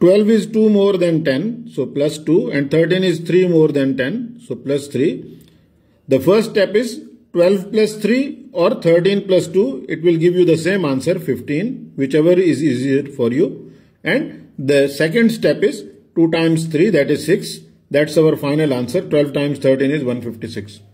12 is 2 more than 10, so plus 2, and 13 is 3 more than 10, so plus 3. The first step is 12 plus 3 or 13 plus 2. It will give you the same answer, 15, whichever is easier for you. And the second step is 2 times 3, that is 6. That's our final answer. 12 times 13 is 156.